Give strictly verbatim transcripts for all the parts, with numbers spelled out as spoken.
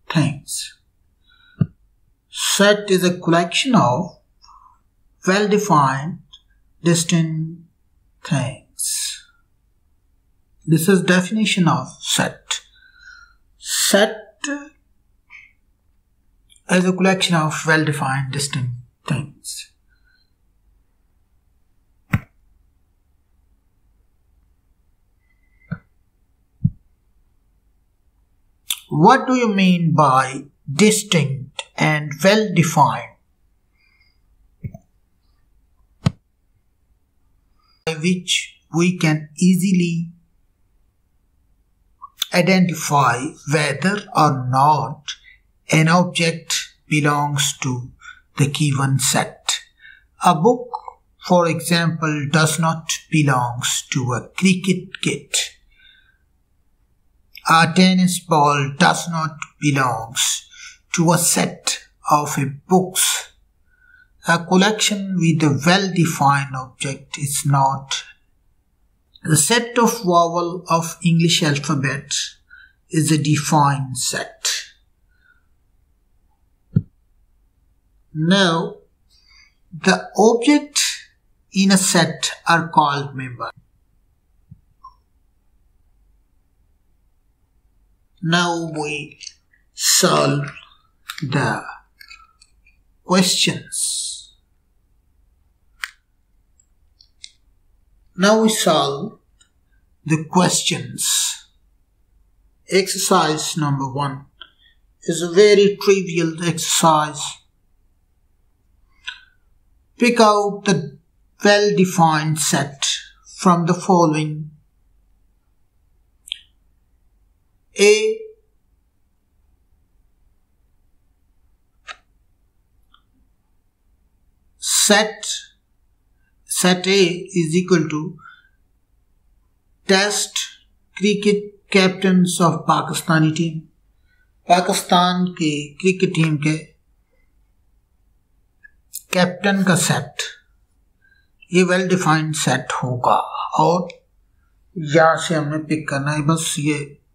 things. Set is a collection of well-defined, distinct things. This is definition of set. Set is a collection of well-defined, distinct things. What do you mean by distinct and well-defined? By which we can easily identify whether or not an object belongs to the given set. A book, for example, does not belong to a cricket kit. A tennis ball does not belong to a set of books. A collection with a well-defined object is not. The set of vowels of English alphabet is a defined set. Now, the objects in a set are called members. Now we solve the questions. Now we solve the questions. Exercise number one is a very trivial exercise. Pick out the well-defined set from the following. A set set A is equal to Test cricket captains of Pakistani team. Pakistan के cricket team के captain का set, ये well defined set होगा और यहाँ से हमने pick करना है. बस ये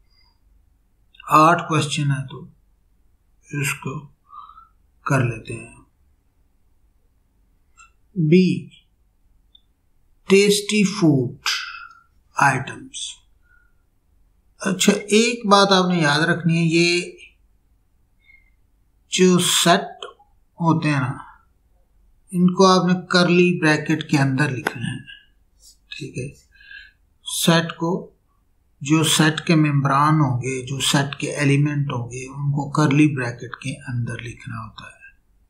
आठ क्वेश्चन है तो इसको कर लेते हैं. B, tasty food items. अच्छा, एक बात आपने याद रखनी है, ये जो सेट होते हैं ना, इनको आपने करली ब्रैकेट के अंदर लिखना है. ठीक है, सेट को, जो सेट के मेंबरान होंगे, जो सेट के एलिमेंट होंगे, उनको करली ब्रैकेट के अंदर लिखना होता है.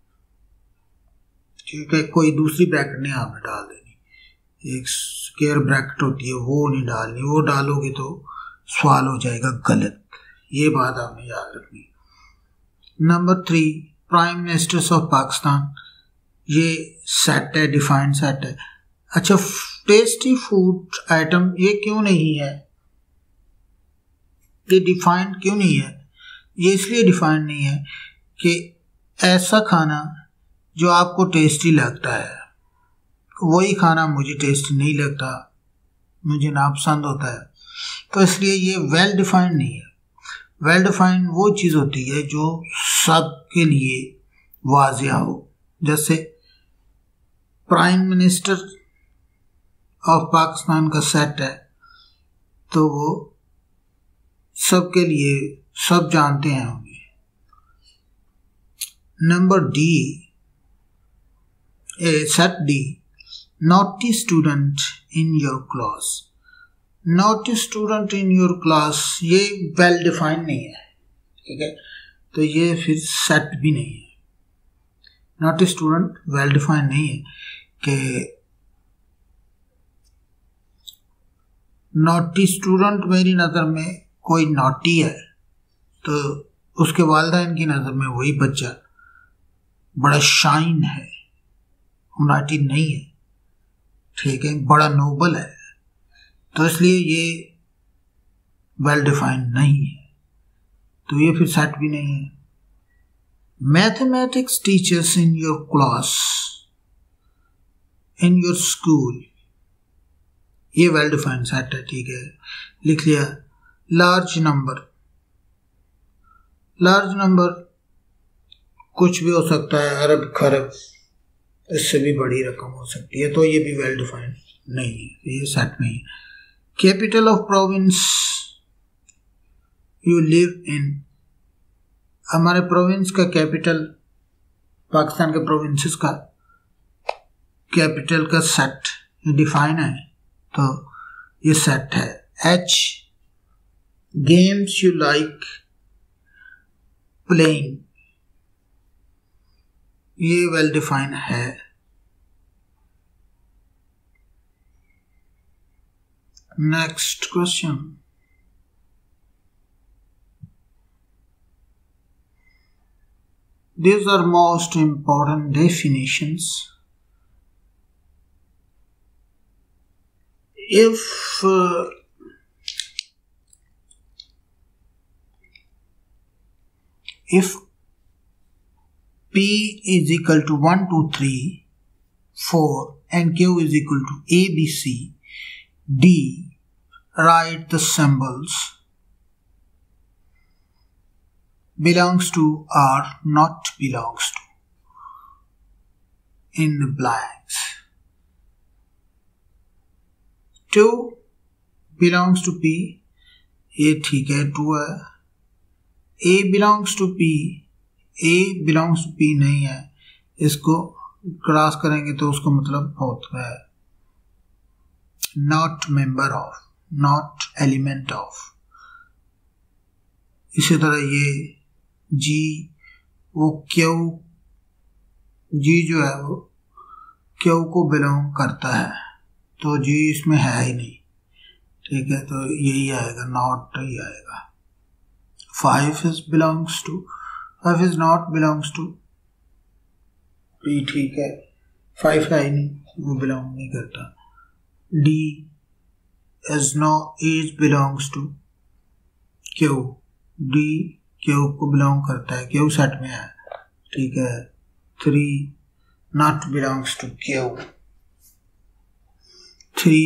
ठीक है, कोई दूसरी ब्रैकेट नहीं आपने डाल देनी. एक स्क्वायर ब्रैकेट होती है वो नहीं डालनी, वो डालोगे तो सवाल हो जाएगा गलत. ये बात आपने याद रखनी. Number three, prime ministers of Pakistan, ये सेट है, डिफाइंड सेट है. अच्छा, टेस्टी फूड आइटम ये क्यों नहीं है, ये डिफाइंड क्यों नहीं है? ये इसलिए डिफाइंड नहीं है कि ऐसा खाना जो आपको टेस्टी लगता है, वही खाना मुझे टेस्टी नहीं लगता, मुझे नापसंद होता है, तो इसलिए ये वेल डिफाइंड नहीं है. वेल डिफाइंड वो चीज़ होती है जो सब के लिए वाज़िया हो. जैसे प्राइम मिनिस्टर ऑफ पाकिस्तान का सेट है तो वो सब के लिए, सब जानते हैं होंगे. Number D, set D, naughty student in your class. Naughty student in your class, ये वेल डिफाइंड नहीं है. ठीक है, तो ये फिर सेट भी नहीं है. नॉटी स्टूडेंट वेल डिफाइंड नहीं है कि नॉटी स्टूडेंट मेरी नज़र में कोई नॉटी है तो उसके वालिदैन की नज़र में वही बच्चा बड़ा शाइन है, नॉटी नहीं है. ठीक है, बड़ा नोबल है, तो इसलिए ये वेल डिफाइंड नहीं है, तो ये फिर सेट भी नहीं है. Mathematics teachers in your class, in your school, ये वेल डिफाइंड सेट है. ठीक है, लिख लिया. लार्ज नंबर, लार्ज नंबर कुछ भी हो सकता है, अरब खरब, इससे भी बड़ी रकम हो सकती है, तो ये भी वेल डिफाइंड नहीं है, ये सेट नहीं है। Capital of province you live in, हमारे प्रोविंस का कैपिटल, पाकिस्तान के प्रोविंसेस का कैपिटल का सेट डिफाइन है, तो ये सेट है। Each games you like playing, ये वेल डिफाइन है। Next question, these are most important definitions. If uh, if P is equal to one, two, three, four and Q is equal to A, B, C, D, write the symbols belongs to or not belongs to in the blanks. two belongs to P, ये ठीक है, to है। A belongs to P, A belongs to P नहीं है, इसको cross करेंगे तो उसका मतलब होता है not member of, not element of। इसी तरह ये G, वो Q, G जो है वो Q को बिलोंग करता है, तो G इसमें है ही नहीं, ठीक है, तो यही आएगा, नॉट ही आएगा। Five is belongs to, five is not belongs to P, ठीक है, फाइव है ही नहीं, वो बिलोंग नहीं करता। D is no is belongs to Q, D Q को बिलोंग करता है, Q सेट में है, ठीक है। Three not belongs to Q, three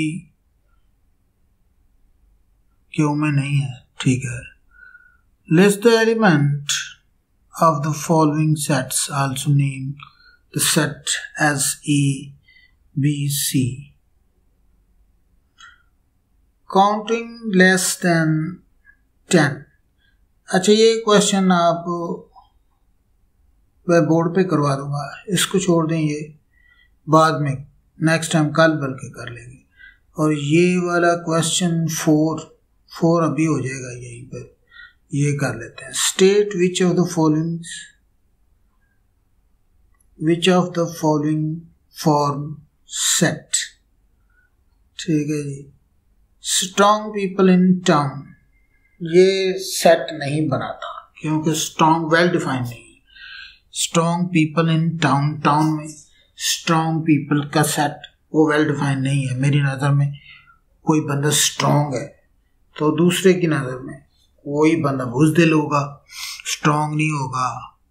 Q में नहीं है, ठीक है। List the element of the following sets, also name the set as A B C. Counting less than ten, अच्छा ये क्वेश्चन आप मैं बोर्ड पे करवा दूंगा, इसको छोड़ दें, ये बाद में नेक्स्ट टाइम कल बल्कि कर लेंगे। और ये वाला क्वेश्चन फोर फोर अभी हो जाएगा यहीं पर, ये कर लेते हैं। State which of the following which of the following form set, ठीक है जी। स्ट्रॉन्ग पीपल इन टाउन, ये सेट नहीं बनाता क्योंकि स्ट्रॉन्ग वेल डिफाइंड नहीं है। Strong people in town, town में स्ट्रॉन्ग पीपल का सेट वो वेल डिफाइंड नहीं है। मेरी नज़र में कोई बंदा स्ट्रॉन्ग है तो दूसरे की नज़र में वही बंदा बुज़दिल होगा, स्ट्रॉन्ग नहीं होगा,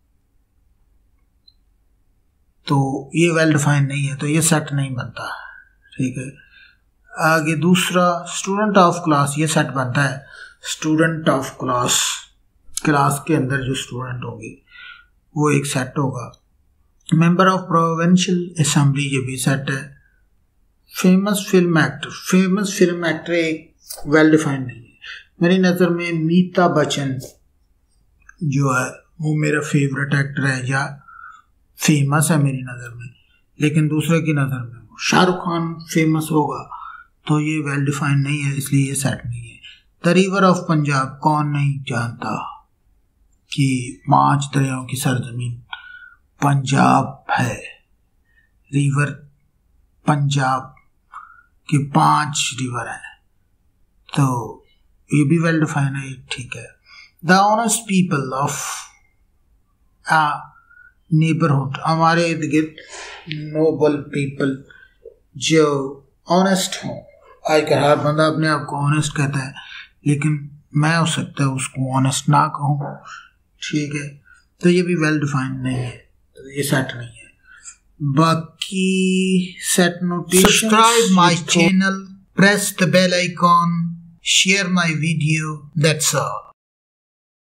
तो ये वेल डिफाइंड नहीं है, तो ये सेट नहीं बनता, ठीक है। आगे दूसरा, स्टूडेंट ऑफ क्लास, ये सेट बनता है। स्टूडेंट ऑफ क्लास, क्लास के अंदर जो स्टूडेंट होंगे वो एक सेट होगा। मेंबर ऑफ प्रोविंशियल असेंबली, ये भी सेट है। Famous film actor, famous film actor एक वेल डिफाइंड नहीं है। मेरी नज़र में अमिताभ बच्चन जो है वो मेरा फेवरेट एक्टर है या फेमस है मेरी नज़र में, लेकिन दूसरे की नज़र में शाहरुख खान फेमस होगा, तो ये वेल डिफाइंड नहीं है, इसलिए ये सेट नहीं है। द रिवर ऑफ पंजाब, कौन नहीं जानता कि पांच दरियाओं की सरजमीन पंजाब है। रिवर पंजाब के पांच रिवर हैं, तो ये भी वेल डिफाइंड है, ठीक है। The honest people of a neighbourhood, हमारे इर्द गिर्द नोबल पीपल जो ऑनेस्ट हों। आजकल हर बंदा अपने आप को ऑनेस्ट कहता है, लेकिन मैं हो सकता है उसको ऑनेस्ट ना कहूँ, ठीक है, तो ये भी वेल डिफाइंड नहीं है, तो ये सेट नहीं है। बाकी set notation, subscribe my channel, press the bell icon, share my video, that's all.